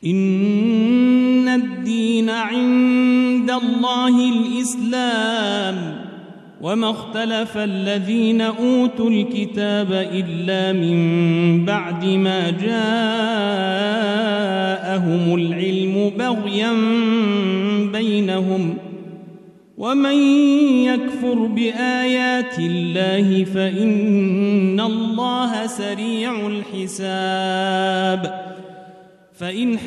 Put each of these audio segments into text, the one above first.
إن الدين عند الله الإسلام وما اختلف الذين أوتوا الكتاب إلا من بعد ما جاءهم العلم بغيا بينهم ومن يكفر بآيات الله فإن الله سريع الحساب فإن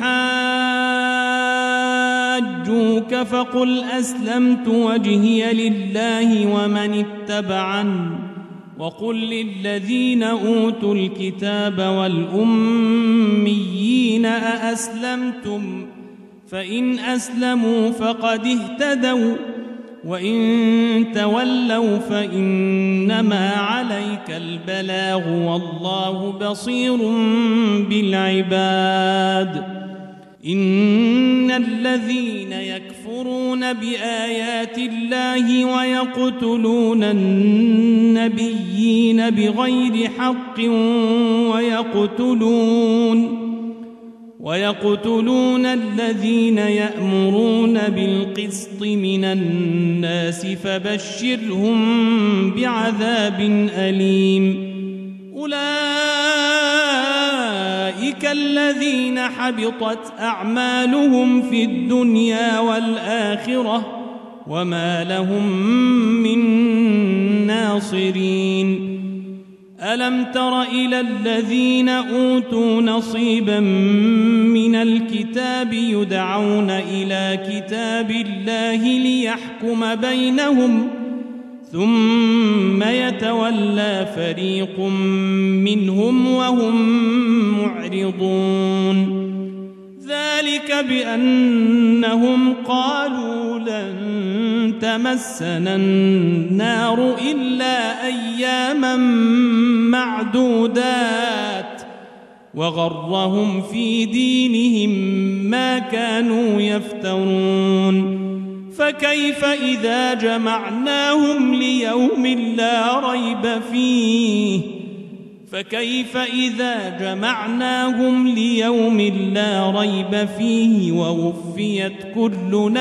حاجوك فقل أسلمت وجهي لله ومن اتبعني وقل للذين أوتوا الكتاب والأميين أأسلمتم فإن أسلموا فقد اهتدوا وإن تولوا فإنما عليك البلاغ والله بصير بالعباد إن الذين يكفرون بآيات الله ويقتلون النبيين بغير حق ويقتلون الذين يأمرون بالقسط من الناس فبشرهم بعذاب أليم أولئك الذين حبطت أعمالهم في الدنيا والآخرة وما لهم من ناصرين ألم تر إلى الذين أوتوا نصيبا من الكتاب يدعون إلى كتاب الله ليحكم بينهم ثم يتولى فريق منهم وهم معرضون ذلك بأنهم قالوا لن تمسنا النار إلا أياما معدودات وغرهم في دينهم ما كانوا يفترون فكيف إذا جمعناهم ليوم لا ريب فيه ووفيت كل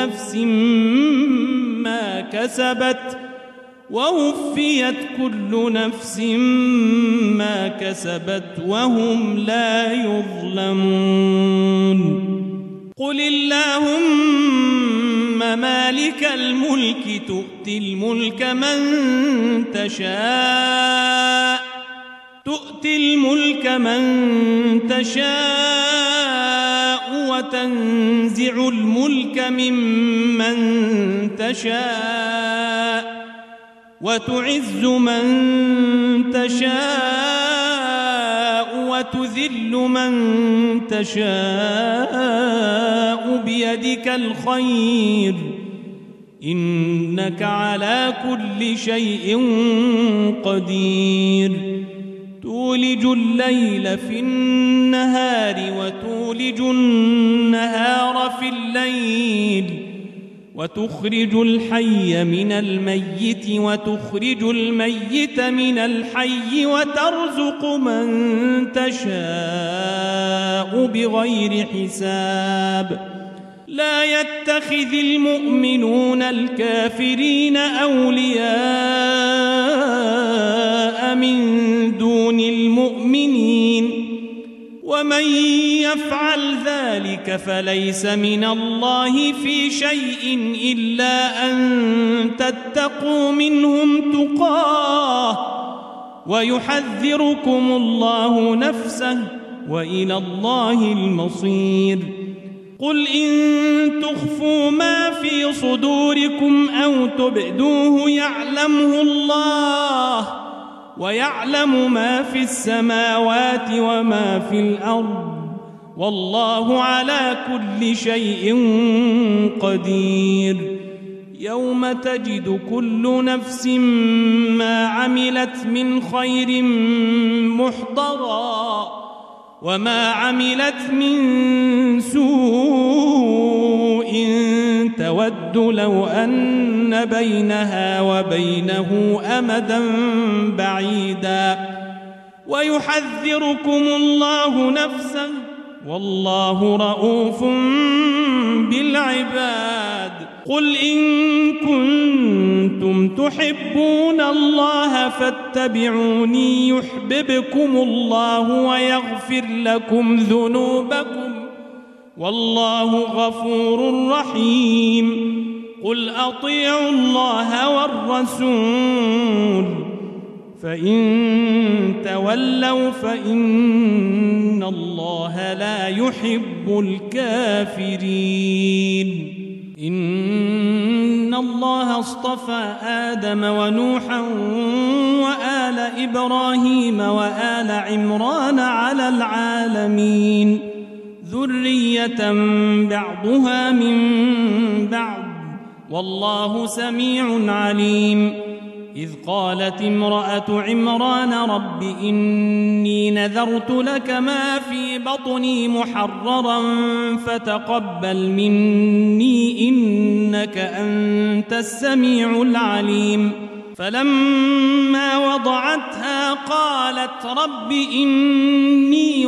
نفس ما كسبت وهم لا يظلمون قل اللهم مالك الملك تؤتي الملك من تشاء وتنزع الملك ممن تشاء وتعز من تشاء وتذل من تشاء بيدك الخير إنك على كل شيء قدير تولج الليل في النهار وتولج النهار في الليل وتخرج الحي من الميت وتخرج الميت من الحي وترزق من تشاء بغير حساب لا يتخذ المؤمنون الكافرين أولياء من دون المؤمنين ومن يفعل ذلك فليس من الله في شيء إلا أن تتقوا منهم تقاه ويحذركم الله نفسه وإلى الله المصير قل إن تخفوا ما في صدوركم أو تبدوه يعلمه الله ويعلم ما في السماوات وما في الأرض والله على كل شيء قدير يوم تجد كل نفس ما عملت من خير محضرا وما عملت من سوء تود لو أن بينها وبينه أمدا بعيدا ويحذركم الله نفسه والله رؤوف بالعباد قل إن كنتم تحبون الله فاتبعوني يحببكم الله ويغفر لكم ذنوبكم والله غفور رحيم قل أطيعوا الله والرسول فإن تولوا فإن الله لا يحب الكافرين إن الله اصطفى آدم ونوحا وآل إبراهيم وآل عمران على العالمين ذرية بعضها من بعض والله سميع عليم إذ قالت امرأة عمران رب إني نذرت لك ما في بطني محررا فتقبل مني إنك أنت السميع العليم فلما وضعتها قالت رب إني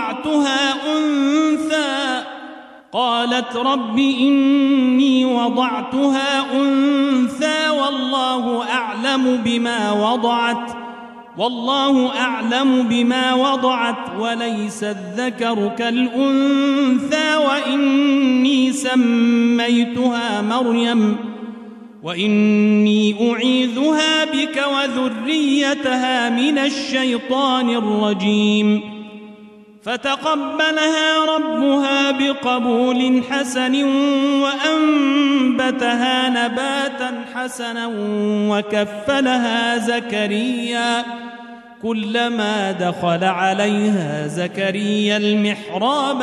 وضعتها أنثى والله أعلم بما وضعت وليس الذكر كالأنثى وإني سميتها مريم وإني أعيذها بك وذريتها من الشيطان الرجيم فتقبلها ربها بقبول حسن وأنبتها نباتا حسنا وكفلها زكريا كلما دخل عليها زكريا المحراب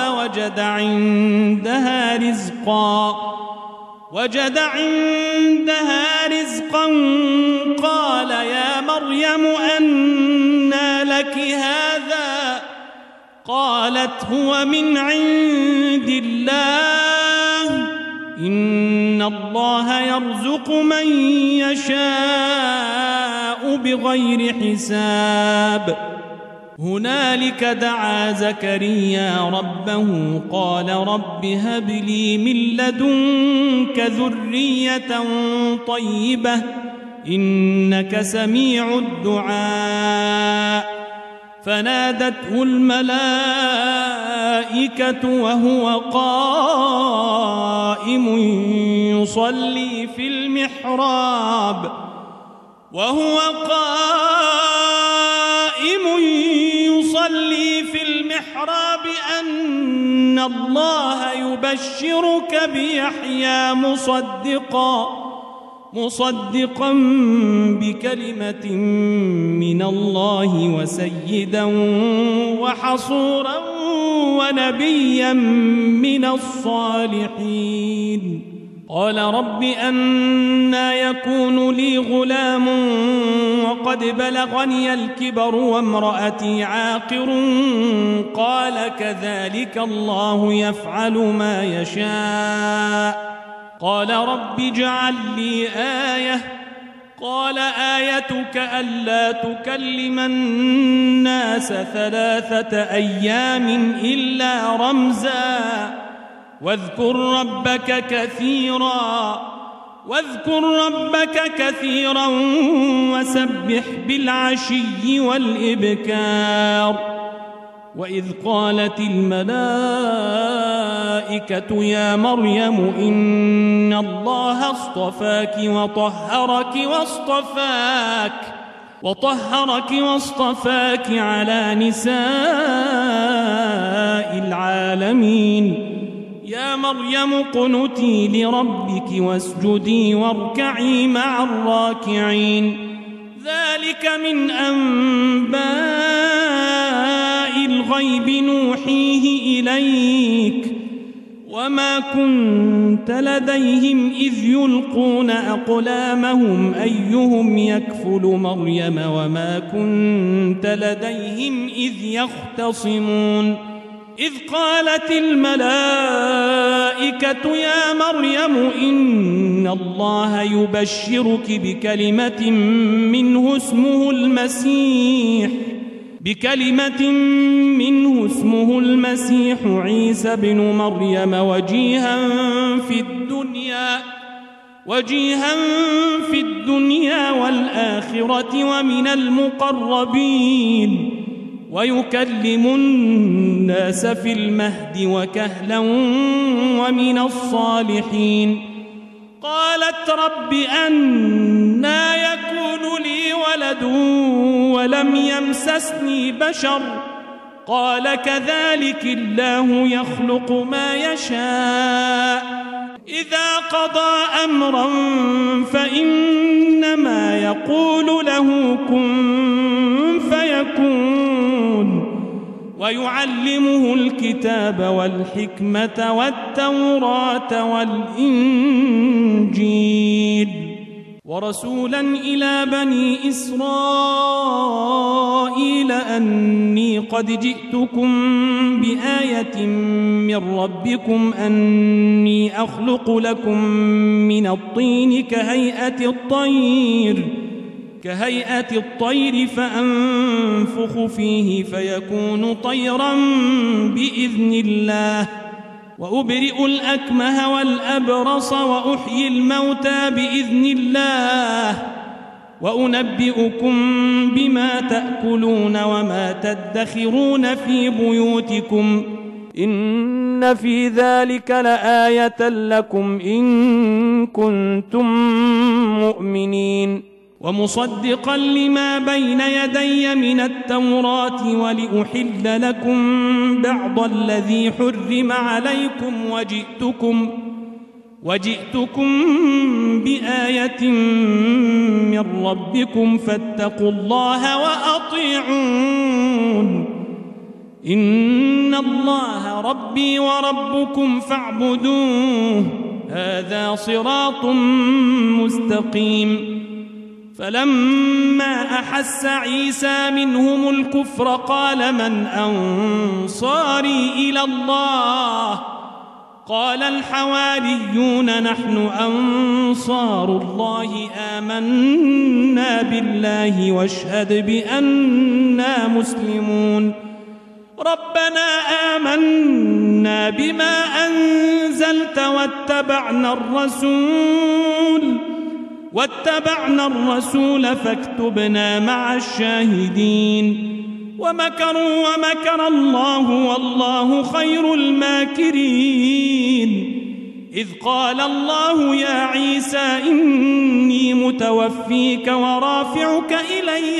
وجد عندها رزقا قال يا مريم أنى لك هذا قالت هو من عند الله إن الله يرزق من يشاء بغير حساب هنالك دعا زكريا ربه قال رب هب لي من لدنك ذرية طيبة إنك سميع الدعاء فنادته الملائكة وهو قائم يصلي في المحراب أن الله يبشرك بيحيى مصدقا بكلمة من الله وسيدا وحصورا ونبيا من الصالحين قال رب أنى يكون لي غلام وقد بلغني الكبر وامرأتي عاقر قال كذلك الله يفعل ما يشاء قال رب اجعل لي آية قال آيتك ألا تكلم الناس 3 أيام إلا رمزا واذكر ربك كثيرا وسبح بالعشي والإبكار وإذ قالت الملائكة يا مريم إن الله اصطفاك واصطفاك على نساء العالمين يا مريم قنتي لربك واسجدي واركعي مع الراكعين ذلك من أنباء الغيب نوحيه إليك وما كنت لديهم إذ يلقون أقلامهم أيهم يكفل مريم وما كنت لديهم إذ يختصمون إذ قالت الملائكة يا مريم إن الله يبشرك بكلمة منه بكلمة منه اسمه المسيح عيسى بن مريم وجيها في الدنيا والآخرة ومن المقربين ويكلم الناس في المهد وكهلا ومن الصالحين. قالت رب أنى يكون لي ولد ولم يمسسني بشر قال كذلك الله يخلق ما يشاء إذا قضى أمرا فإنما يقول له كن فيكون. ويعلمه الكتاب والحكمة والتوراة والإنجيل ورسولا إلى بني إسرائيل أني قد جئتكم بآية من ربكم أني أخلق لكم من الطين كهيئة الطير فأنفخ فيه فيكون طيرا بإذن الله وأبرئ الأكمه والأبرص وأحيي الموتى بإذن الله وأنبئكم بما تأكلون وما تدخرون في بيوتكم إن في ذلك لآية لكم إن كنتم مؤمنين. ومصدقا لما بين يدي من التوراة ولأحل لكم بعض الذي حرم عليكم وجئتكم بآية من ربكم فاتقوا الله وأطيعون إن الله ربي وربكم فاعبدوه هذا صراط مستقيم. فلما أحس عيسى منهم الكفر قال من أنصاري إلى الله قال الحواريون نحن أنصار الله آمنا بالله واشهد بأننا مسلمون. ربنا آمنا بما أنزلت واتبعنا الرسول فاكتبنا مع الشاهدين. ومكروا ومكر الله والله خير الماكرين. إذ قال الله يا عيسى إني متوفيك ورافعك إلي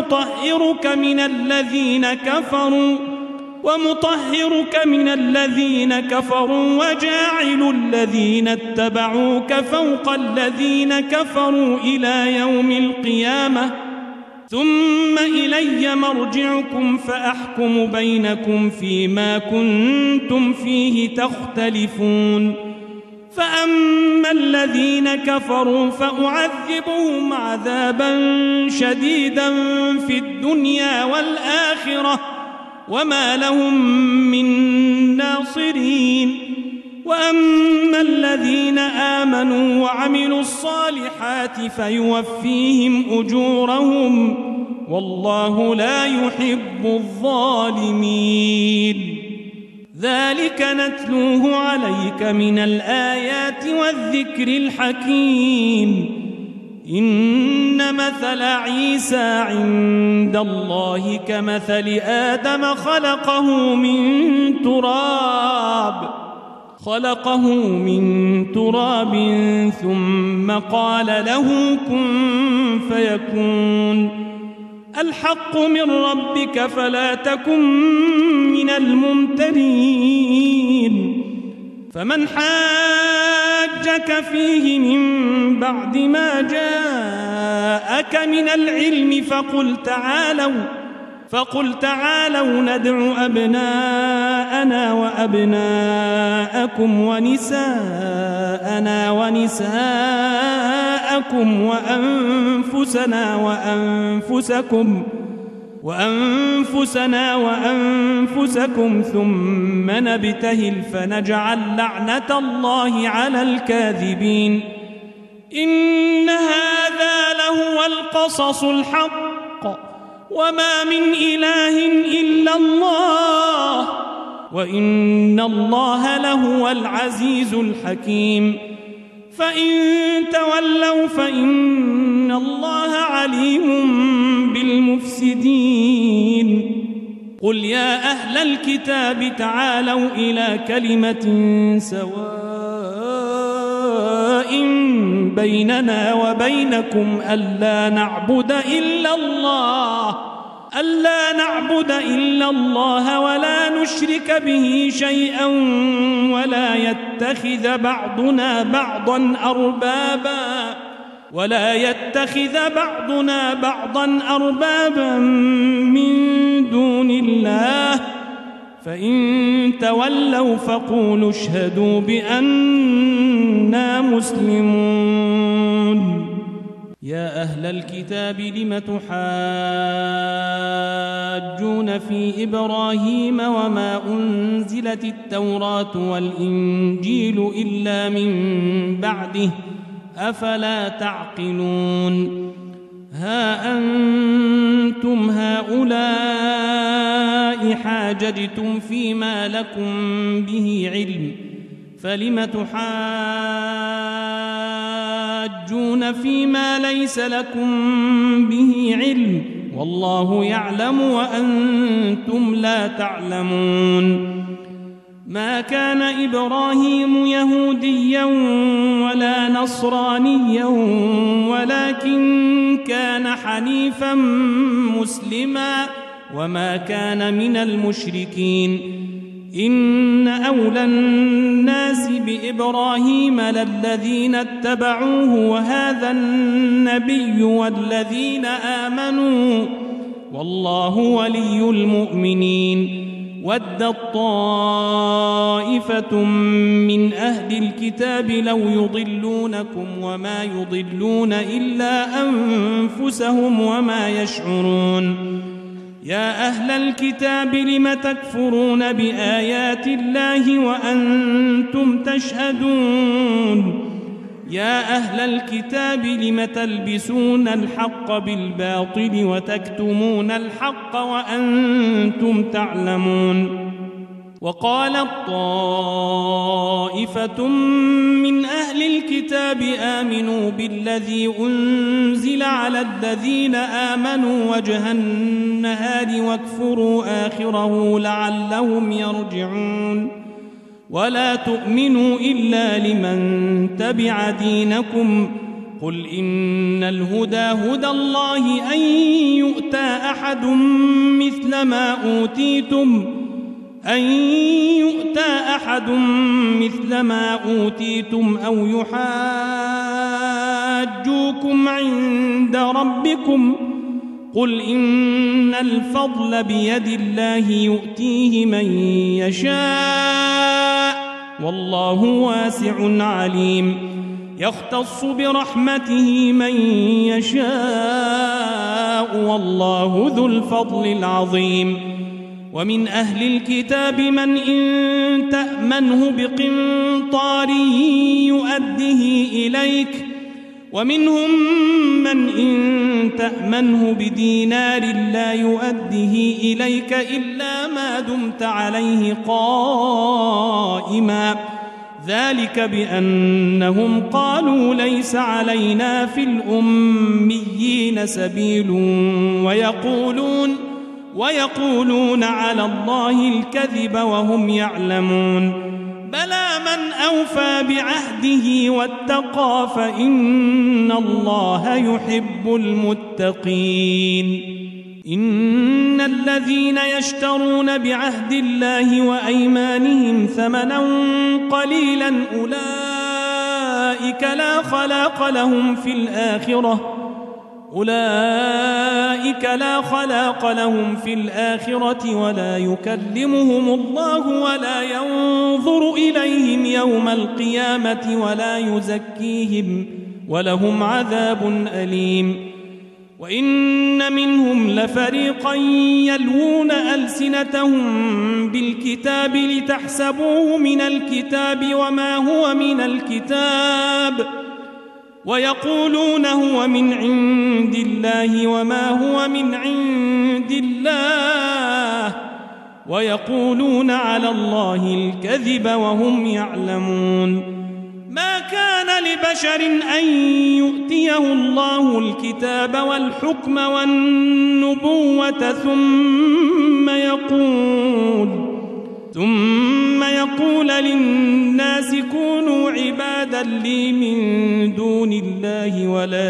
ومطهرك من الذين كفروا وجاعل الذين اتبعوك فوق الذين كفروا إلى يوم القيامة ثم إلي مرجعكم فأحكم بينكم فيما كنتم فيه تختلفون. فأما الذين كفروا فأعذبهم عذابا شديدا في الدنيا والآخرة وما لهم من ناصرين. وأما الذين آمنوا وعملوا الصالحات فيوفيهم أجورهم والله لا يحب الظالمين. ذلك نتلوه عليك من الآيات والذكر الحكيم. إن مثل عيسى عند الله كمثل آدم خلقه من تراب ثم قال له كن فيكون. الحق من ربك فلا تكن من الممترين. فمن حاجك فيه من بعد ما جاءك من العلم فقل تعالوا ندع أبناءنا وأبناءكم ونساءنا ونساءكم وأنفسنا وأنفسكم ثم نبتهل فنجعل لعنة الله على الكاذبين. إن هذا لهو القصص الحق وما من إله إلا الله وإن الله لهو العزيز الحكيم فإن تولوا فإن الله عليم بالمفسدين قل يا أهل الكتاب تعالوا إلى كلمة سواء بيننا وبينكم ألا نعبد إلا الله ولا نشرك به شيئا ولا يتخذ بعضنا بعضا أربابا من دون الله فإن تولوا فقولوا اشهدوا بأننا مسلمون يا أهل الكتاب لم تحاجون في إبراهيم وما أنزلت التوراة والإنجيل إلا من بعده أفلا تعقلون ها أنتم هؤلاء حاججتم فيما لكم به علم فلم تحاجون فيما ليس لكم به علم والله يعلم وأنتم لا تعلمون ما كان إبراهيم يهوديا ولا نصرانيا ولكن كان حنيفا مسلما وما كان من المشركين إن أولى الناس بإبراهيم للذين اتبعوه وهذا النبي والذين آمنوا والله ولي المؤمنين ودت طائفة من أهل الكتاب لو يضلونكم وما يضلون إلا أنفسهم وما يشعرون يا أهل الكتاب لم تكفرون بآيات الله وأنتم تشهدون يا أهل الكتاب لم تلبسون الحق بالباطل وتكتمون الحق وأنتم تعلمون وقالت طائفة من أهل الكتاب آمنوا بالذي أنزل على الذين آمنوا وجه النهار واكفروا آخره لعلهم يرجعون ولا تؤمنوا إلا لمن تبع دينكم قل إن الهدى هدى الله أن يؤتى أحد مثل ما أوتيتم أو يحاجوكم عند ربكم قل إن الفضل بيد الله يؤتيه من يشاء والله واسع عليم يختص برحمته من يشاء والله ذو الفضل العظيم ومن أهل الكتاب من إن تأمنه بقنطار يؤده إليك ومنهم من إن تأمنه بدينار لا يؤده إليك إلا ما دمت عليه قائما ذلك بأنهم قالوا ليس علينا في الأميين سبيل ويقولون على الله الكذب وهم يعلمون بلى من أوفى بعهده واتقى فإن الله يحب المتقين إن الذين يشترون بعهد الله وأيمانهم ثمنا قليلا أولئك لا خلاق لهم في الآخرة ولا يكلمهم الله ولا ينظر إليهم يوم القيامة ولا يزكيهم ولهم عذاب أليم وإن منهم لفريقا يلوون ألسنتهم بالكتاب لتحسبوه من الكتاب وما هو من الكتاب ويقولون هو من عند الله وما هو من عند الله ويقولون على الله الكذب وهم يعلمون ما كان لبشر أن يؤتيه الله الكتاب والحكم والنبوة ثم يقول للناس كونوا عبادا لي من دون الله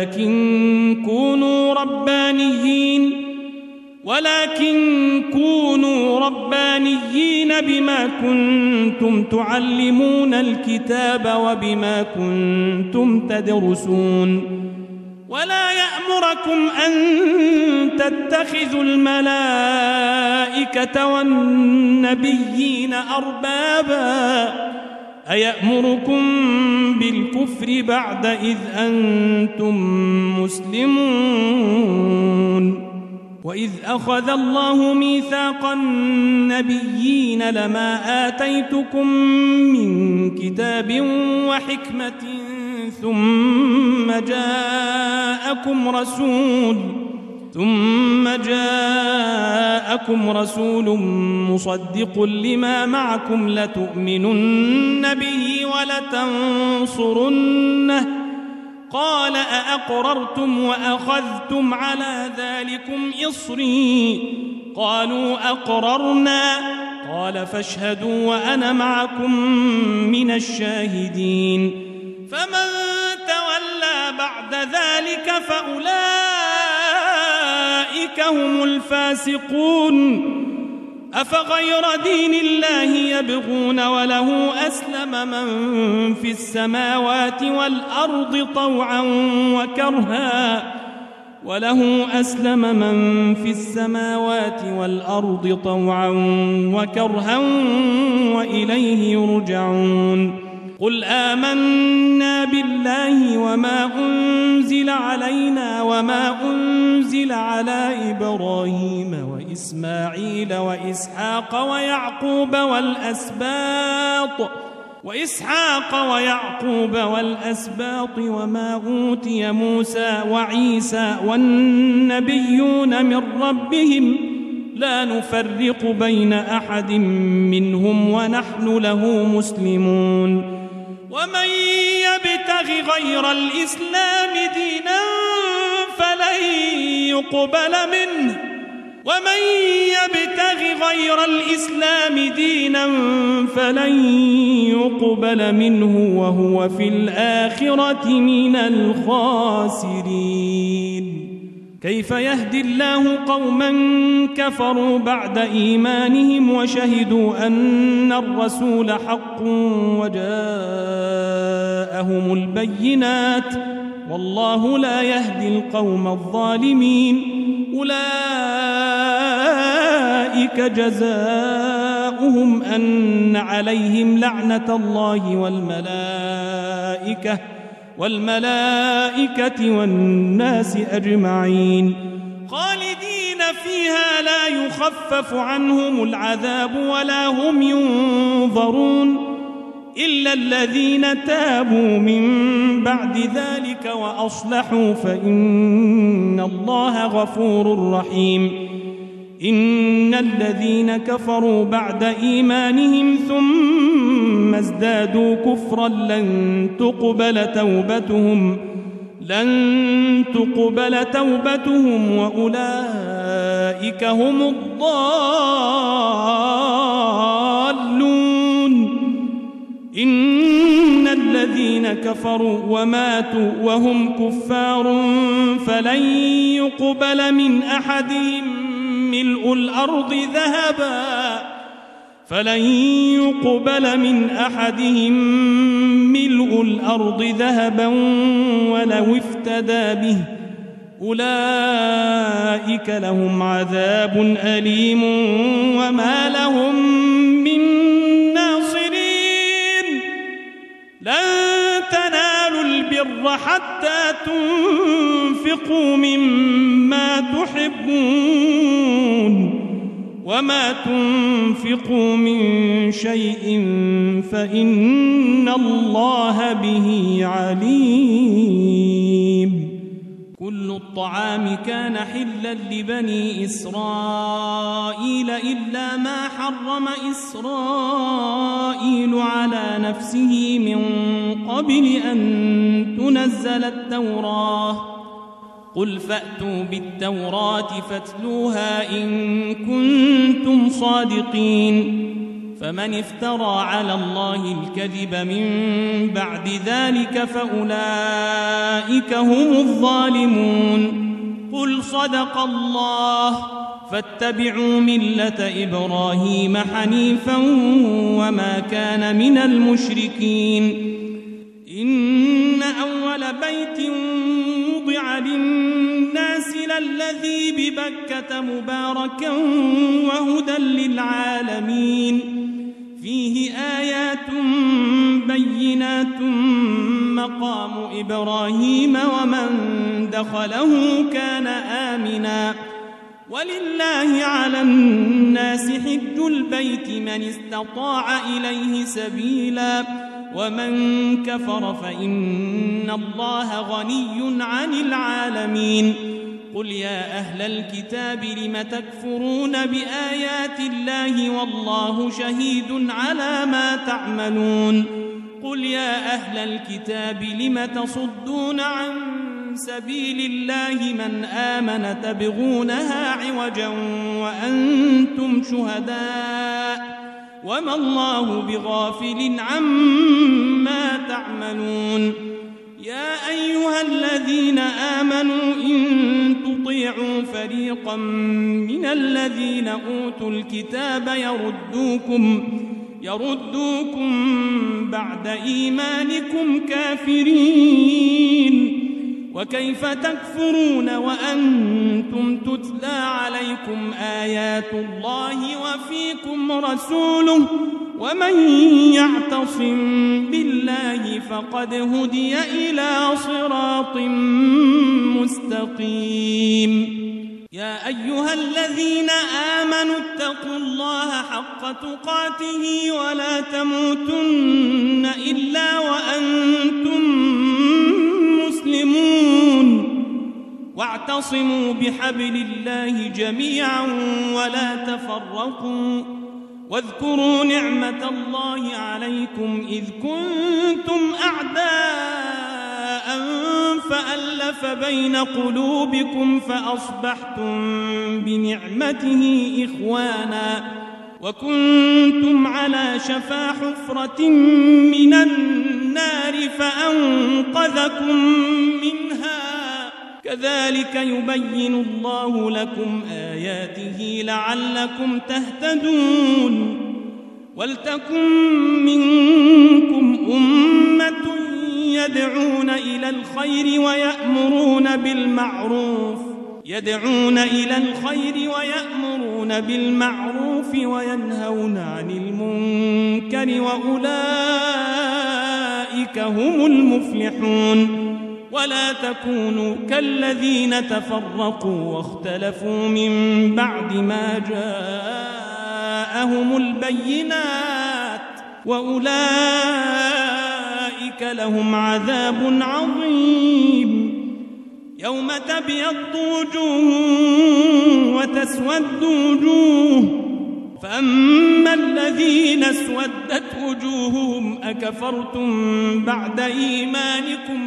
ولكن كونوا ربانيين بما كنتم تعلمون الكتاب وبما كنتم تدرسون ولا يأمركم أن تتخذوا الملائكة والنبيين أربابا أيأمركم بالكفر بعد إذ أنتم مسلمون وإذ أخذ الله ميثاق النبيين لما آتيتكم من كتاب وحكمة ثم جاءكم رسول مصدق لما معكم لتؤمنن به ولتنصرنه قال أأقررتم وأخذتم على ذلكم إصري قالوا أقررنا قال فاشهدوا وأنا معكم من الشاهدين فمن تولى بعد ذلك فأولئك هم الفاسقون أفغير دين الله يبغون وله أسلم من في السماوات والأرض طوعا وكرها وإليه يرجعون قل آمنا بالله وما أنزل علينا وما أنزل على إبراهيم وإسماعيل وإسحاق ويعقوب والأسباط وما أوتي موسى وعيسى والنبيون من ربهم لا نفرق بين أحد منهم ونحن له مسلمون ومن يبتغ غير الإسلام دينا فلن يقبل منه وهو في الآخرة من الخاسرين كيف يهدي الله قوما كفروا بعد إيمانهم وشهدوا أن الرسول حق وجاءهم البينات والله لا يهدي القوم الظالمين أولئك جزاؤهم أن عليهم لعنة الله والملائكة والناس أجمعين خالدين فيها لا يخفف عنهم العذاب ولا هم ينظرون إلا الذين تابوا من بعد ذلك وأصلحوا فإن الله غفور رحيم إن الذين كفروا بعد إيمانهم ثم ازدادوا كفرا لن تقبل توبتهم وأولئك هم الضالون إن الذين كفروا وماتوا وهم كفار فلن يقبل من أحدهم ملء الأرض ذهبا ولو افتدى به أولئك لهم عذاب أليم وما لهم من ناصرين لن تنالوا البر حتى تنفقوا مما تحبون وما تنفقوا من شيء فإن الله به عليم. كل الطعام كان حلا لبني إسرائيل إلا ما حرم إسرائيل على نفسه من قبل أن تنزل التوراة. قل فأتوا بالتوراة فاتلوها إن كنتم صادقين. فمن افترى على الله الكذب من بعد ذلك فأولئك هم الظالمون. قل صدق الله فاتبعوا ملة إبراهيم حنيفا وما كان من المشركين. إن أول بيت وضع للناس للذي ببكة مباركا وهدى للعالمين فيه آيات بينات مقام إبراهيم ومن دخله كان آمنا ولله على الناس حج البيت من استطاع إليه سبيلا ومن كفر فإن الله غني عن العالمين. قل يا أهل الكتاب لم تكفرون بآيات الله والله شهيد على ما تعملون. قل يا أهل الكتاب لم تصدون عن سبيل الله من آمن تبغونها عوجا وأنتم شهداء وما الله بغافل عما تعملون. يا أيها الذين آمنوا إن تطيعوا فريقا من الذين أوتوا الكتاب يردوكم بعد إيمانكم كافرين. وكيف تكفرون وأنتم تتلى عليكم آيات الله وفيكم رسوله ومن يعتصم بالله فقد هدي إلى صراط مستقيم. يا أيها الذين آمنوا اتقوا الله حق تقاته ولا تموتن إلا وأنتم مسلمون. واعتصموا بحبل الله جميعا ولا تفرقوا. واذكروا نعمة الله عليكم إذ كنتم أعداء فألف بين قلوبكم فأصبحتم بنعمته إخوانا وكنتم على شفا حفرة من النار فأنقذكم منها. كذلك يبين الله لكم آياته لعلكم تهتدون. ولتكن منكم أمة يدعون إلى الخير ويأمرون بالمعروف وينهون عن المنكر وأولئك هم المفلحون. ولا تكونوا كالذين تفرقوا واختلفوا من بعد ما جاءهم البينات وأولئك لهم عذاب عظيم. يوم تبيض وجوه وتسود وجوه فأما الذين اسودت وجوهكم أكفرتم بعد إيمانكم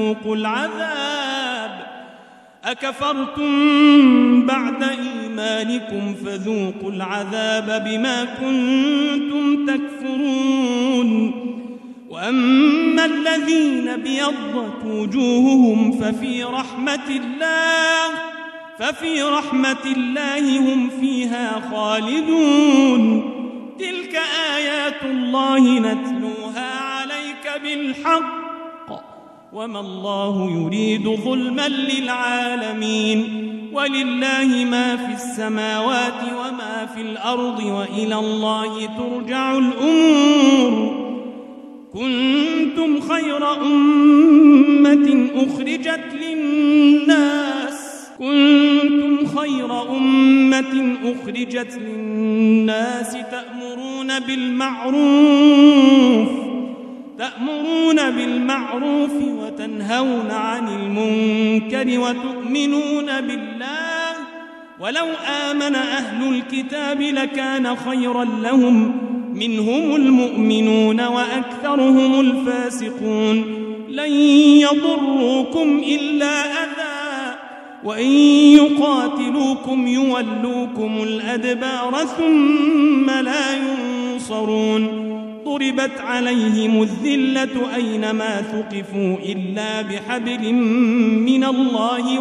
فذوقوا العذاب بما كنتم تكفرون. وأما الذين ابيضت وجوههم ففي رحمة الله هم فيها خالدون. تلك آيات الله نتلوها عليك بالحق وما الله يريد ظلما للعالمين. ولله ما في السماوات وما في الأرض وإلى الله ترجع الأمور. كنتم خير أمة أخرجت للناس خير أمة أخرجت للناس تأمرون بالمعروف وتنهون عن المنكر وتؤمنون بالله ولو آمن أهل الكتاب لكان خيرا لهم منهم المؤمنون وأكثرهم الفاسقون لن يضروكم إلا أذى وإن يقاتلوكم يولوكم الأدبار ثم لا ينصرون ضربت عليهم الذلة أينما ثقفوا إلا بحبل من الله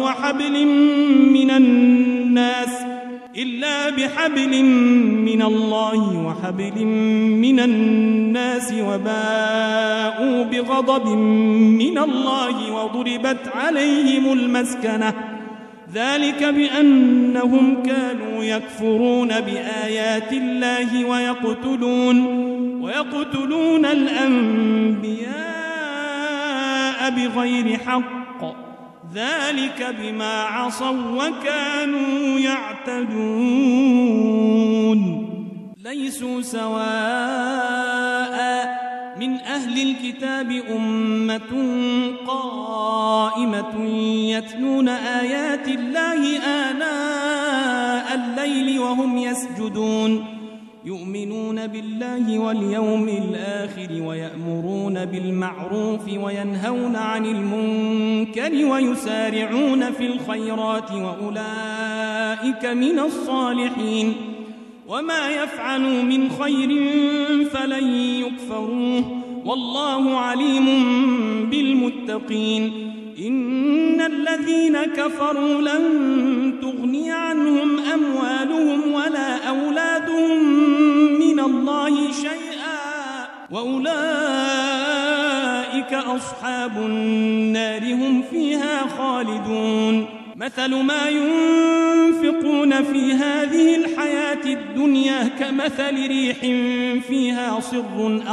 وحبل من الناس وباءوا بغضب من الله وضربت عليهم المسكنة ذلك بأنهم كانوا يكفرون بآيات الله ويقتلون الأنبياء بغير حق ذلك بما عصوا وكانوا يعتدون ليسوا سواء من أهل الكتاب أمة قائمة يتلون آيات الله آناء الليل وهم يسجدون يؤمنون بالله واليوم الآخر ويأمرون بالمعروف وينهون عن المنكر ويسارعون في الخيرات وأولئك من الصالحين وما يفعلوا من خير فلن يكفروه والله عليم بالمتقين إن الذين كفروا لن تغني عنهم أموالهم ولا أولادهم من الله شيئا وأولئك أصحاب النار هم فيها خالدون مثل ما ينفقون في هذه الحياة الدنيا كمثل ريح فيها صر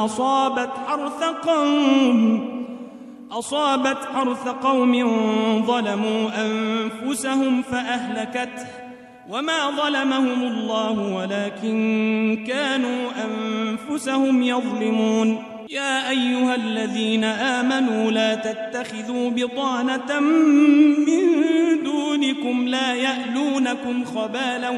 أصابت حرث قوم ظلموا أنفسهم فأهلكته وما ظلمهم الله ولكن كانوا أنفسهم يظلمون يا أيها الذين آمنوا لا تتخذوا بطانة من دونكم لا يألونكم خبالا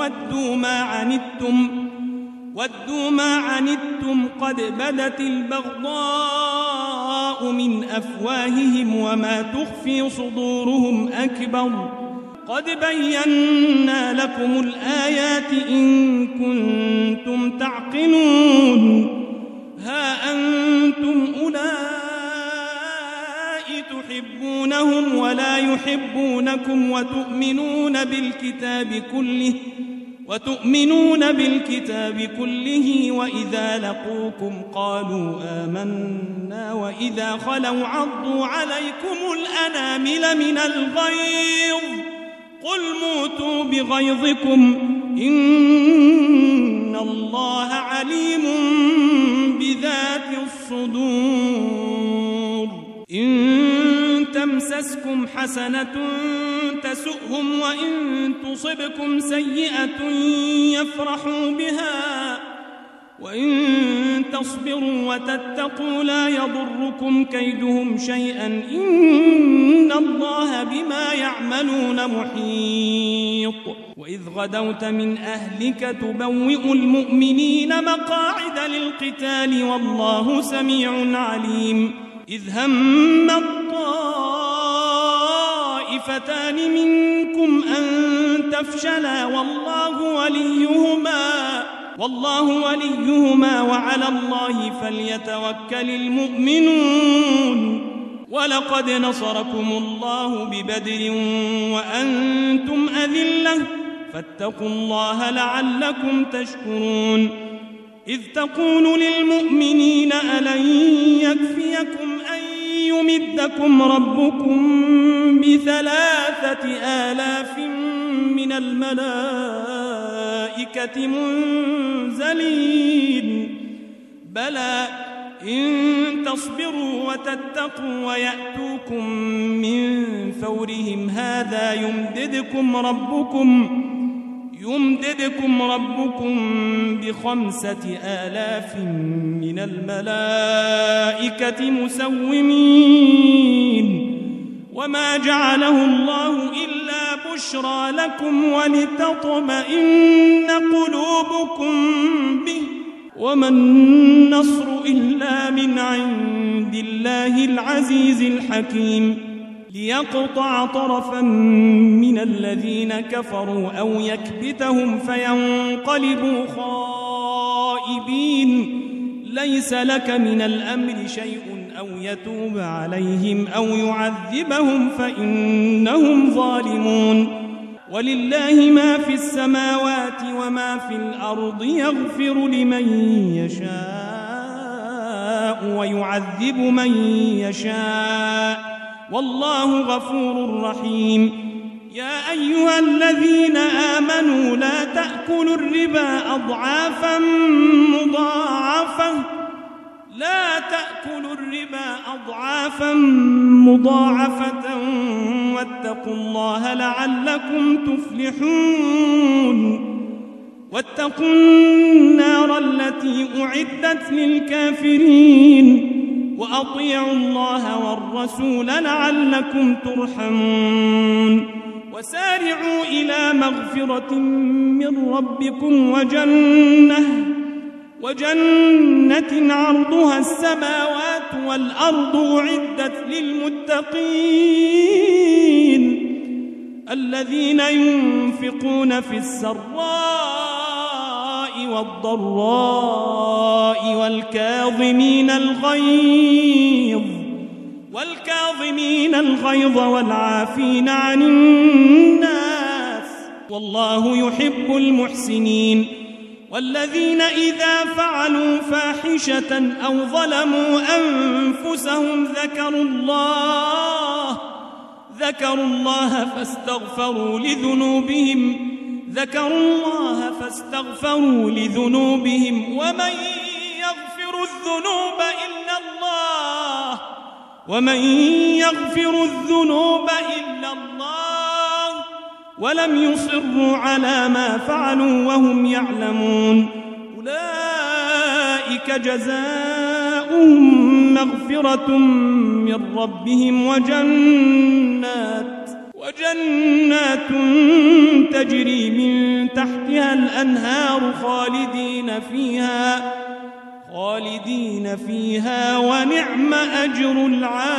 ودوا ما عنتم قد بدت البغضاء من أفواههم وما تخفي صدورهم أكبر قد بينا لكم الآيات إن كنتم تعقلون ها أنتم أولئك تحبونهم ولا يحبونكم وتؤمنون بالكتاب كله وإذا لقوكم قالوا آمنا وإذا خلوا عضوا عليكم الأنامل من الغيظ قل موتوا بغيظكم إن الله عليم بذات الصدور إن تمسسكم حسنة تسؤهم وإن تصبكم سيئة يفرحوا بها وإن تصبروا وتتقوا لا يضركم كيدهم شيئا إن الله بما يعملون محيط وإذ غدوت من أهلك تبوئ المؤمنين مقاعد للقتال والله سميع عليم إذ هم الطائفتان منكم أن تفشلا والله وليهما وعلى الله فليتوكل المؤمنون ولقد نصركم الله ببدر وأنتم أذلة فاتقوا الله لعلكم تشكرون إذ تقول للمؤمنين ألن يكفيكم أن يمدكم ربكم ب3,000 من الملائكة منزلين بلى إن تصبروا وتتقوا ويأتوكم من فورهم هذا يمددكم ربكم ب5,000 من الملائكة مسومين وما جعله الله إلا بشرى لكم ولتطمئن قلوبكم به وما النصر إلا من عند الله العزيز الحكيم ليقطع طرفا من الذين كفروا أو يكبتهم فينقلبوا خائبين ليس لك من الأمر شيء أو يتوب عليهم أو يعذبهم فإنهم ظالمون ولله ما في السماوات وما في الأرض يغفر لمن يشاء ويعذب من يشاء والله غفور رحيم يا أيها الذين آمنوا لا تأكلوا الربا أضعافا مضاعفة واتقوا الله لعلكم تفلحون واتقوا النار التي أعدت للكافرين وأطيعوا الله والرسول لعلكم ترحمون وسارعوا إلى مغفرة من ربكم وجنة عرضها السماوات والأرض أعدت للمتقين الذين ينفقون في السراء والضراء والكاظمين الغيظ والعافين عن الناس والله يحب المحسنين والذين إذا فعلوا فاحشة أو ظلموا أنفسهم ذكروا الله فاستغفروا لذنوبهم ومن يغفر الذنوب إلا الله ولم يصروا على ما فعلوا وهم يعلمون أولئك جزاؤهم مغفرة من ربهم وجنات تجري من تحتها الأنهار خالدين فيها ونعم أجر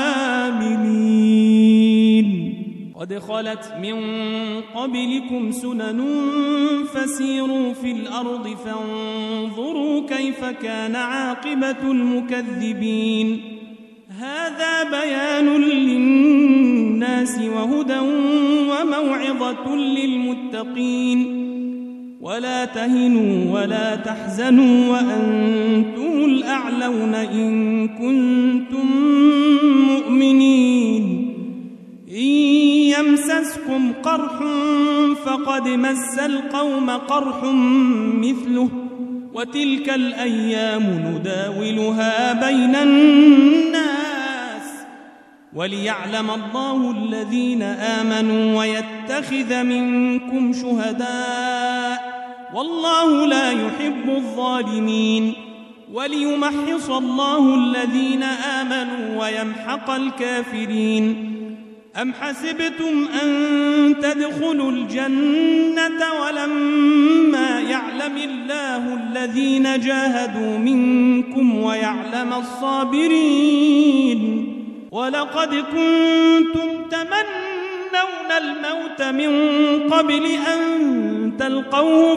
العاملين قد خلت من قبلكم سنن فسيروا في الأرض فانظروا كيف كان عاقبة المكذبين هذا بيان للناس وهدى وموعظة للمتقين ولا تهنوا ولا تحزنوا وأنتم الأعلون إن كنتم مؤمنين إن يمسسكم قرح فقد مس القوم قرح مثله وتلك الأيام نداولها بين الناس وليعلم الله الذين آمنوا ويتخذ منكم شهداء والله لا يحب الظالمين وليمحص الله الذين آمنوا ويمحق الكافرين أم حسبتم أن تدخلوا الجنة ولما يعلم الله الذين جاهدوا منكم ويعلم الصابرين ولقد كنتم تمنون الموت من قبل أن تلقوه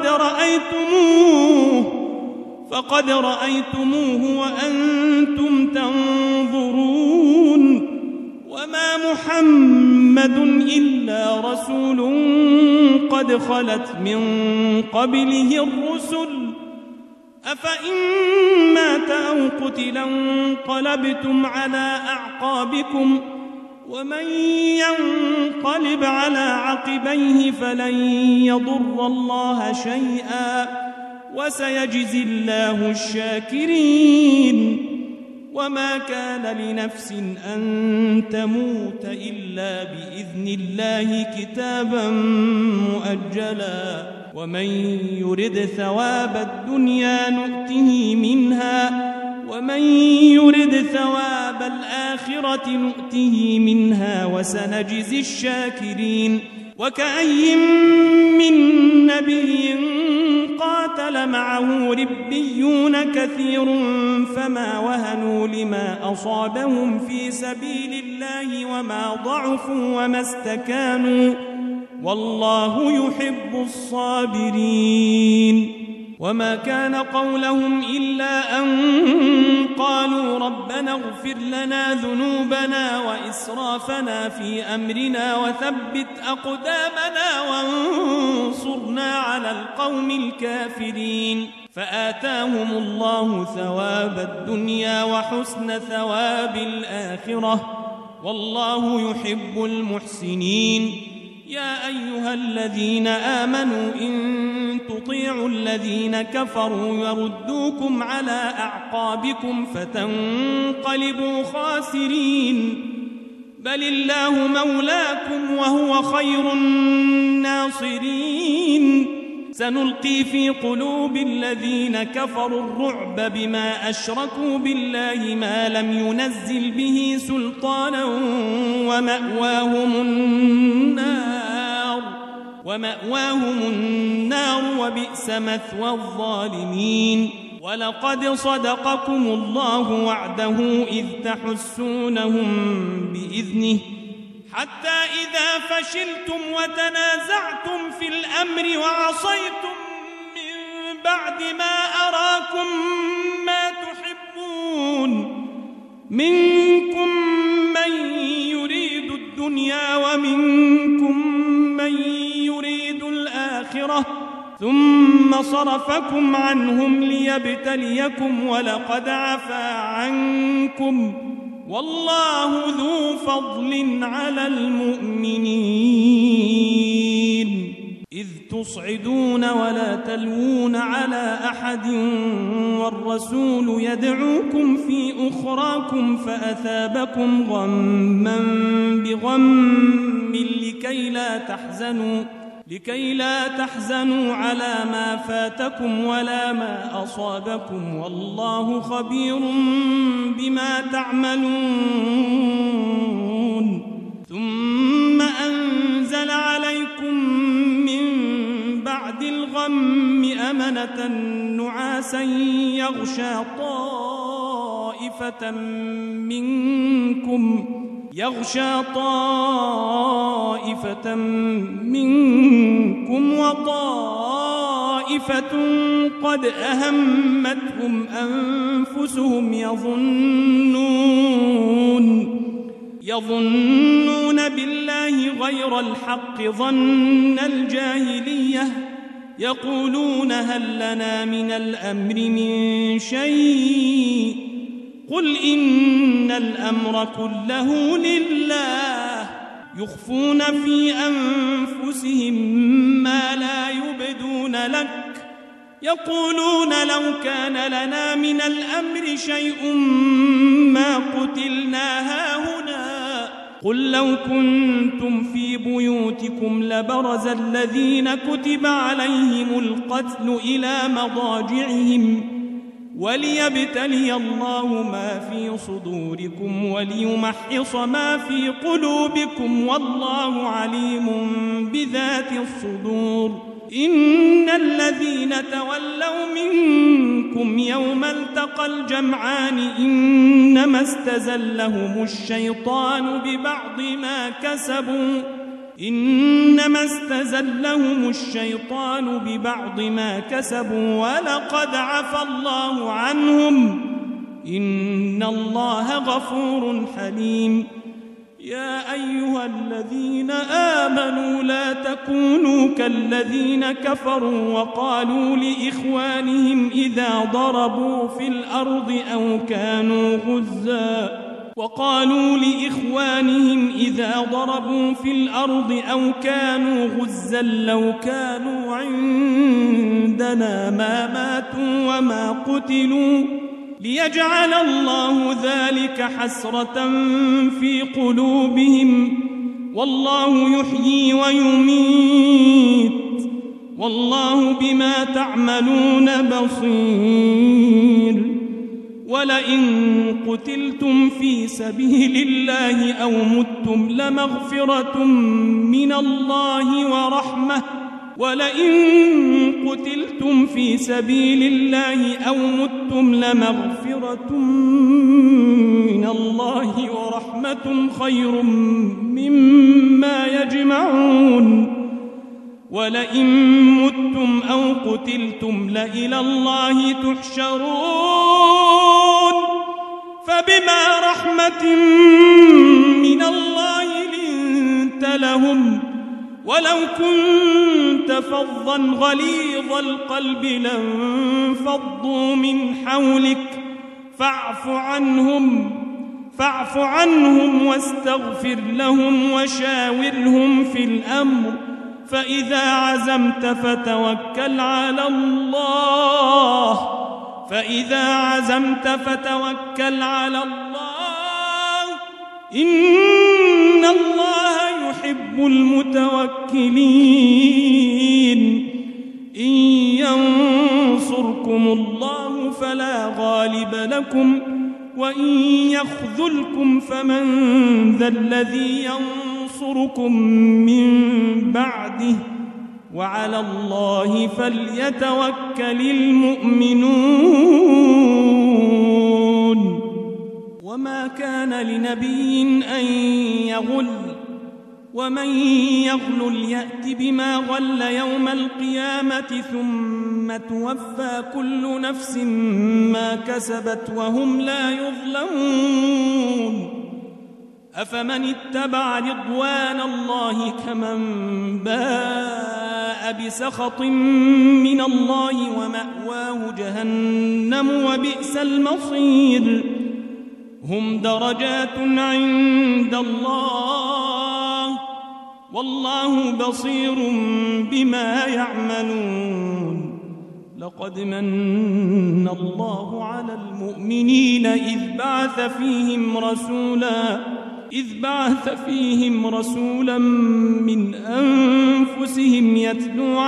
فقد رأيتموه وأنتم تنظرون وما محمد إلا رسول قد خلت من قبله الرسل أفإن مات أو قتلا انقلبتم على أعقابكم ومن ينقلب على عقبيه فلن يضر الله شيئا وسيجزي الله الشاكرين. وما كان لنفس أن تموت إلا بإذن الله كتابا مؤجلا ومن يرد ثواب الدنيا نؤته منها ومن يرد ثواب الآخرة نؤته منها وسنجزي الشاكرين. وكأي من نبي قاتل معه ربيون كثير فما وهنوا لما أصابهم في سبيل الله وما ضعفوا وما استكانوا والله يحب الصابرين. وما كان قولهم إلا أن قالوا ربنا اغفر لنا ذنوبنا وإسرافنا في أمرنا وثبت أقدامنا وانصرنا على القوم الكافرين. فآتاهم الله ثواب الدنيا وحسن ثواب الآخرة والله يحب المحسنين. يا أيها الذين آمنوا إن تطيعوا الذين كفروا يردوكم على أعقابكم فتنقلبوا خاسرين. بل الله مولاكم وهو خير الناصرين. سنلقي في قلوب الذين كفروا الرعب بما أشركوا بالله ما لم ينزل به سلطانا ومأواهم النار وبئس مثوى الظالمين. ولقد صدقكم الله وعده إذ تحسونهم بإذنه حتى إذا فشلتم وتنازعتم في الأمر وعصيتم من بعد ما أراكم ما تحبون منكم من يريد الدنيا ومنكم من يريد الآخرة ثم صرفكم عنهم ليبتليكم ولقد عفا عنكم والله ذو فضل على المؤمنين. إذ تصعدون ولا تلوون على أحد والرسول يدعوكم في أخراكم فأثابكم غما بغم لكي لا تحزنوا على ما فاتكم ولا ما أصابكم والله خبير بما تعملون. ثم أنزل عليكم من بعد الغم أمنة نعاسا يغشى طائفة منكم وطائفة قد أهمتهم أنفسهم يظنون بالله غير الحق ظن الجاهلية يقولون هل لنا من الأمر من شيء قل إن الأمر كله لله يخفون في أنفسهم ما لا يبدون لك يقولون لو كان لنا من الأمر شيء ما قتلنا هاهنا قل لو كنتم في بيوتكم لبرز الذين كتب عليهم القتل إلى مضاجعهم وليبتلي الله ما في صدوركم وليمحص ما في قلوبكم والله عليم بذات الصدور. إن الذين تولوا منكم يوم التقى الجمعان إنما استزلهم الشيطان ببعض ما كسبوا ولقد عفى الله عنهم إن الله غفور حليم. يا أيها الذين آمنوا لا تكونوا كالذين كفروا وقالوا لإخوانهم إذا ضربوا في الأرض وقالوا لإخوانهم إذا ضربوا في الأرض أو كانوا غزا لو كانوا عندنا ما ماتوا وما قتلوا ليجعل الله ذلك حسرة في قلوبهم والله يحيي ويميت والله بما تعملون بصير ولئن قتلتم في سبيل الله أو متم لمغفرة من الله ورحمة ولئن قتلتم في سبيل الله أو متم لمغفرة من الله ورحمة خير مما يجمعون ولئن متم أو قتلتم لإلى الله تحشرون فبما رحمة من الله لنت لهم ولو كنت فظا غليظ القلب لانفضوا من حولك فاعف عنهم واستغفر لهم وشاورهم في الأمر فإذا عزمت فتوكل على الله إن الله يحب المتوكلين إن ينصركم الله فلا غالب لكم وإن يخذلكم فمن ذا الذي ينصركم من بعده وعلى الله فليتوكل المؤمنون وما كان لنبي أن يغل ومن يغل يأت بما غل يوم القيامة ثم توفى كل نفس ما كسبت وهم لا يظلمون أفمن اتبع رضوان الله كمن باء بسخط من الله ومأواه جهنم وبئس المصير هم درجات عند الله والله بصير بما يعملون لقد من الله على المؤمنين إذ بعث فيهم رسولا من أنفسهم يتلو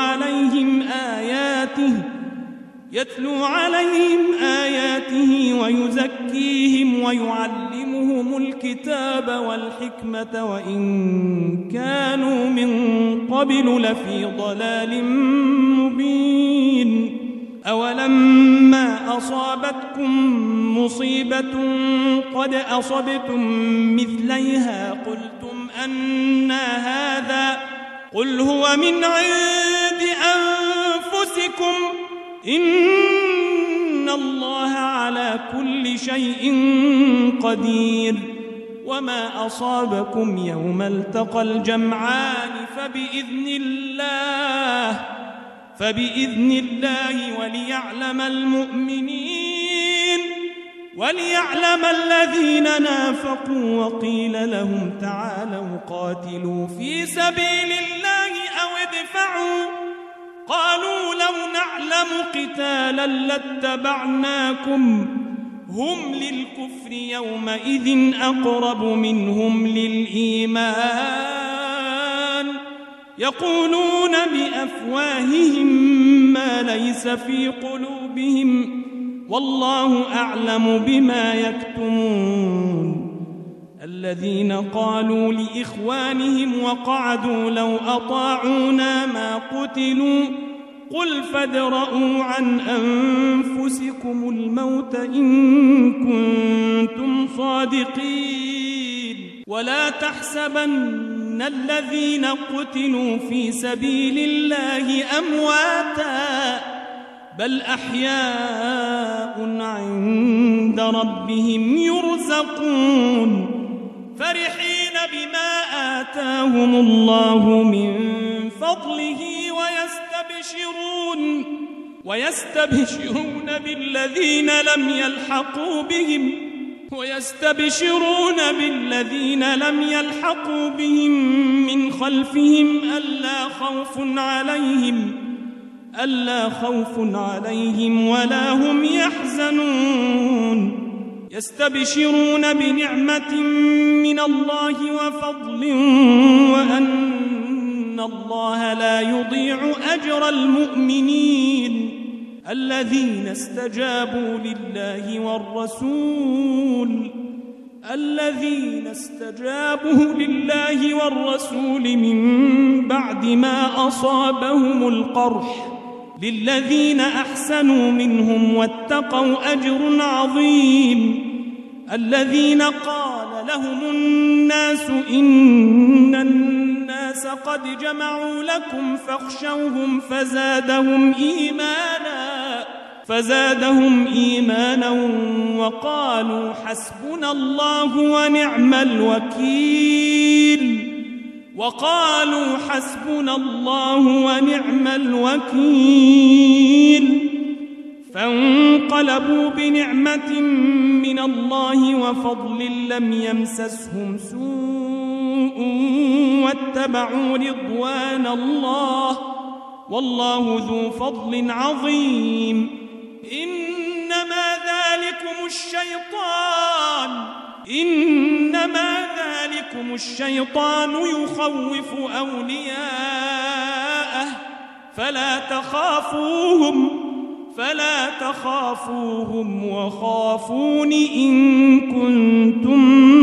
عليهم آياته ويزكيهم ويعلمهم الكتاب والحكمة وإن كانوا من قبل لفي ضلال مبين أولما أصابتكم مصيبة قد أصبتم مثليها قلتم أنى هذا قل هو من عند أنفسكم إن الله على كل شيء قدير وما أصابكم يوم التقى الجمعان فبإذن الله وليعلم المؤمنين وليعلم الذين نافقوا وقيل لهم تعالوا قاتلوا في سبيل الله أو ادفعوا قالوا لو نعلم قتالا لاتبعناكم هم للكفر يومئذ أقرب منهم للإيمان يقولون بأفواههم ما ليس في قلوبهم والله أعلم بما يكتمون الذين قالوا لإخوانهم وقعدوا لو أطاعونا ما قتلوا قل فادرءوا عن أنفسكم الموت إن كنتم صادقين ولا تحسبن الذين قتلوا في سبيل الله أمواتا بل أحياء عند ربهم يرزقون فرحين بما آتاهم الله من فضله ويستبشرون بالذين لم يلحقوا بهم ويستبشرون بالذين لم يلحقوا بهم من خلفهم ألا خوف عليهم ولا هم يحزنون يستبشرون بنعمة من الله وفضل وأن الله لا يضيع أجر المؤمنين الذين استجابوا لله والرسول من بعد ما أصابهم القرح للذين أحسنوا منهم واتقوا أجر عظيم الذين قال لهم الناس إن الناس قد جمعوا لكم فاخشوهم فزادهم إيمانا وقالوا حسبنا الله ونعم الوكيل فانقلبوا بنعمة من الله وفضل لم يمسسهم سوء واتبعوا رضوان الله والله ذو فضل عظيم إنما ذلكم الشيطان يخوف أولياءه فلا تخافوهم وخافون إن كنتم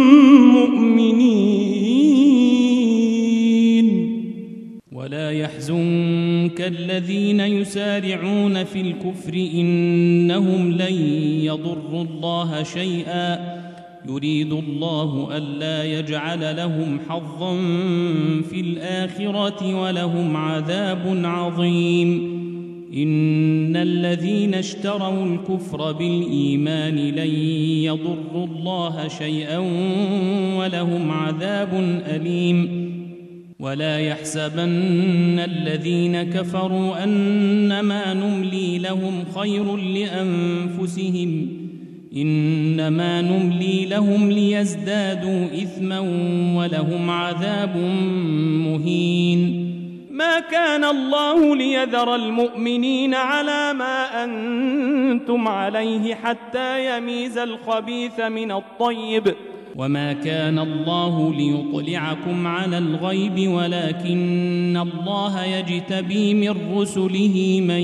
مؤمنين ولا يحزنك الذين يسارعون في الكفر إنهم لن يضروا الله شيئا يريد الله ألا يجعل لهم حظا في الآخرة ولهم عذاب عظيم إن الذين اشتروا الكفر بالإيمان لن يضروا الله شيئا ولهم عذاب أليم ولا يحسبن الذين كفروا أنما نملي لهم خير لأنفسهم إنما نملي لهم ليزدادوا إثما ولهم عذاب مهين ما كان الله ليذر المؤمنين على ما أنتم عليه حتى يميز الخبيث من الطيب وما كان الله ليطلعكم على الغيب ولكن الله يجتبي من رسله من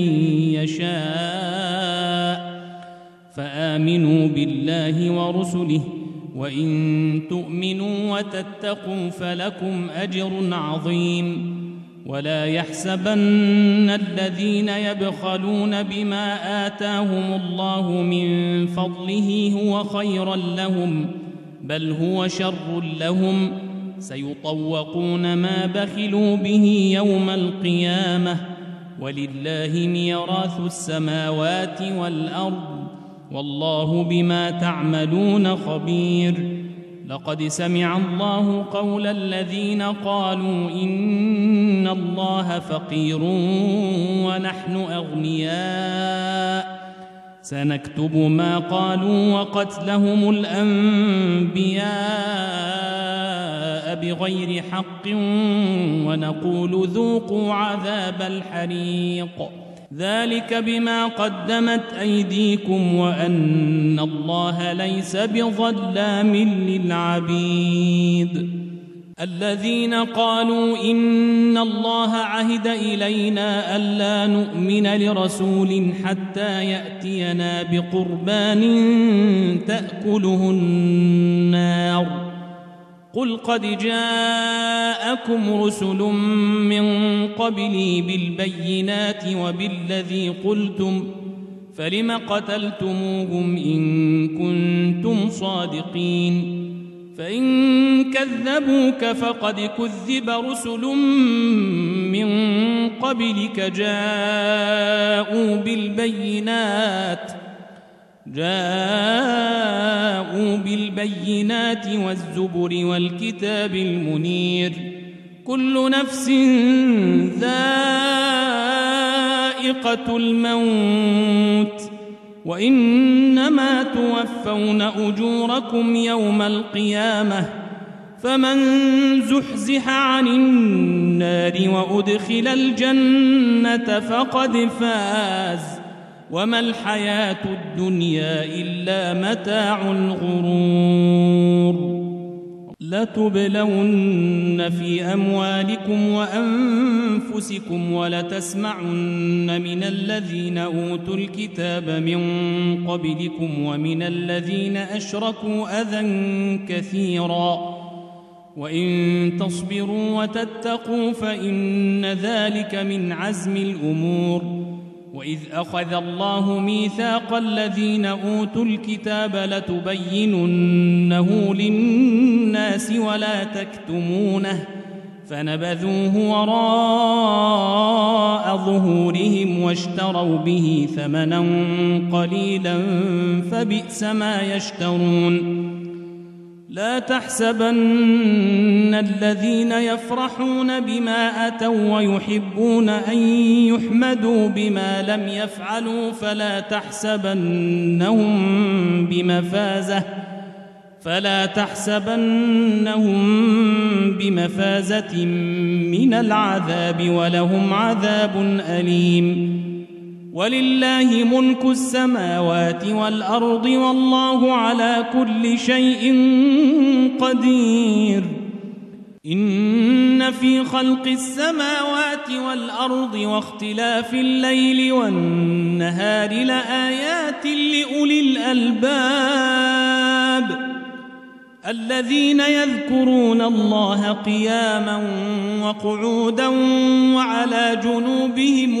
يشاء فآمنوا بالله ورسله وإن تؤمنوا وتتقوا فلكم أجر عظيم ولا يحسبن الذين يبخلون بما آتاهم الله من فضله هو خيرا لهم بل هو شر لهم سيطوقون ما بخلوا به يوم القيامة ولله ميراث السماوات والأرض والله بما تعملون خبير لقد سمع الله قول الذين قالوا إن الله فقير ونحن أغنياء سنكتب ما قالوا وقتلهم الأنبياء بغير حق ونقول ذوقوا عذاب الحريق ذلك بما قدمت أيديكم وأن الله ليس بظلام للعبيد الذين قالوا إن الله عهد إلينا ألا نؤمن لرسول حتى يأتينا بقربان تأكله النار قل قد جاءكم رسل من قبلي بالبينات وبالذي قلتم فلم قتلتموهم إن كنتم صادقين فإن كذبوك فقد كذب رسل من قبلك جاءوا بالبينات والزبر والكتاب المنير كل نفس ذائقة الموت وإنما توفون أجوركم يوم القيامة فمن زحزح عن النار وأدخل الجنة فقد فاز وما الحياة الدنيا إلا متاع الغرور لتبلون في أموالكم وأنفسكم ولتسمعن من الذين أوتوا الكتاب من قبلكم ومن الذين أشركوا أذى كثيرا وإن تصبروا وتتقوا فإن ذلك من عزم الأمور وإذ أخذ الله ميثاق الذين أوتوا الكتاب لتبيننه للناس ولا تكتمونه فنبذوه وراء ظهورهم واشتروا به ثمنا قليلا فبئس ما يشترون لا تحسبن الذين يفرحون بما أتوا ويحبون أن يحمدوا بما لم يفعلوا فلا تحسبنهم بمفازة من العذاب ولهم عذاب أليم ولله ملك السماوات والأرض والله على كل شيء قدير إن في خلق السماوات والأرض واختلاف الليل والنهار لآيات لأولي الألباب الذين يذكرون الله قياما وقعودا وعلى جنوبهم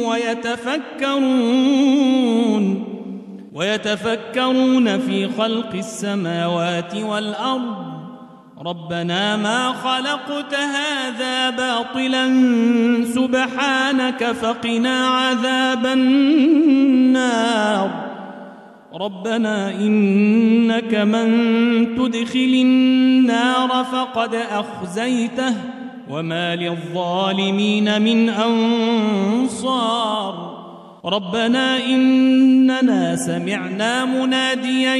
ويتفكرون في خلق السماوات والأرض ربنا ما خلقت هذا باطلا سبحانك فقنا عذاب النار ربنا إنك من تدخل النار فقد أخزيته وما للظالمين من أنصار ربنا إننا سمعنا مناديا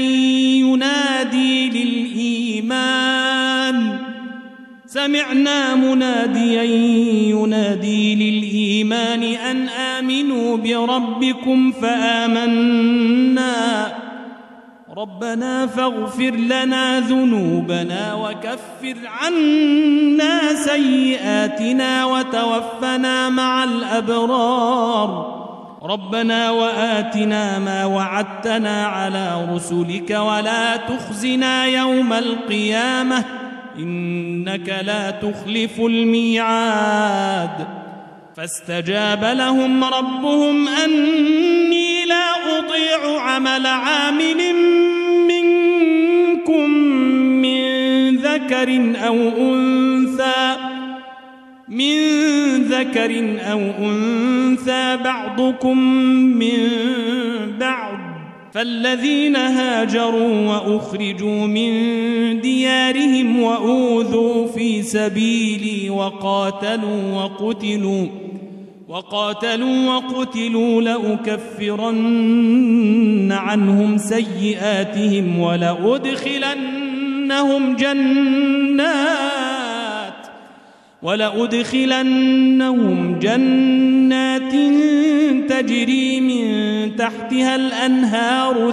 ينادي للإيمان أن آمنوا بربكم فآمنا ربنا فاغفر لنا ذنوبنا وكفر عنا سيئاتنا وتوفنا مع الأبرار ربنا وآتنا ما وعدتنا على رسلك ولا تخزنا يوم القيامة إنك لا تخلف الميعاد فاستجاب لهم ربهم أني لا أضيع عمل عامل منكم من ذكر أو أنثى بعضكم من بعض فالذين هاجروا وأخرجوا من ديارهم وأوذوا في سبيلي وقاتلوا وقتلوا لأكفرن عنهم سيئاتهم ولأدخلنهم جنات تجري من تحتها الأنهار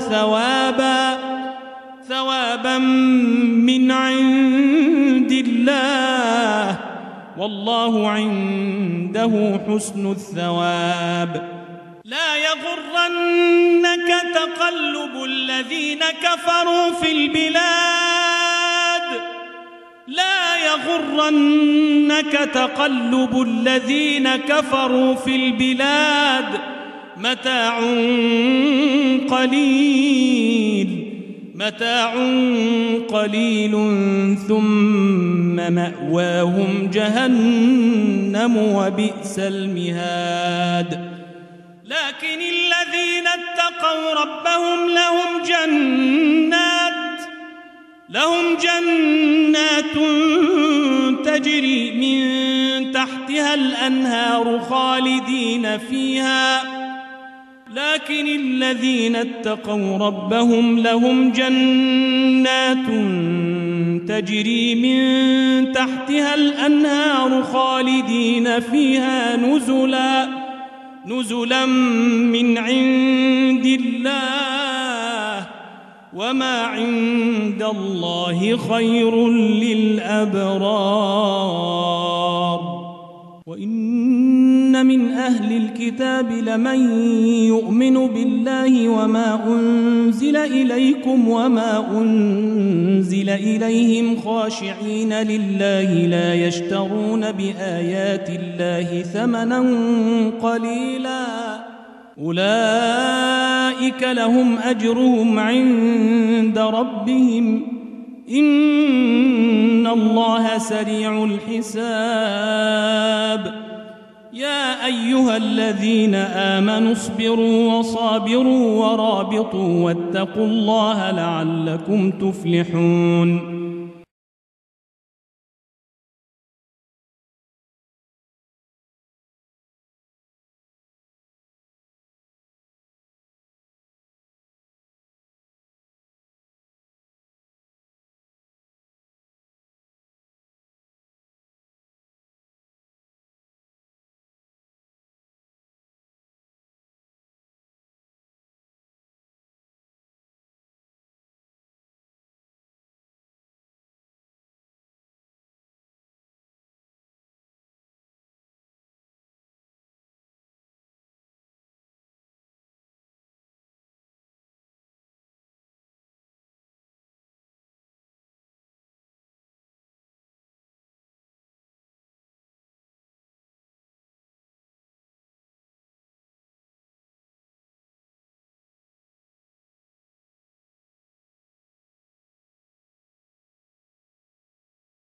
ثوابا من عند الله والله عنده حسن الثواب لا يغرنك تقلب الذين كفروا في البلاد متاع قليل ثم مأواهم جهنم وبئس المهاد لكن الذين اتقوا ربهم لهم جنات تجري من تحتها الأنهار لكن الذين اتقوا ربهم لهم جنات تجري من تحتها الأنهار خالدين فيها نزلا من عند الله وما عند الله خير للأبرار. وإن من أهل الكتاب لمن يؤمن بالله وما أنزل إليكم وما أنزل إليهم خاشعين لله لا يشترون بآيات الله ثمنا قليلا أولئك لهم أجرهم عند ربهم إن الله سريع الحساب. يا أيها الذين آمنوا اصبروا وصابروا ورابطوا واتقوا الله لعلكم تفلحون.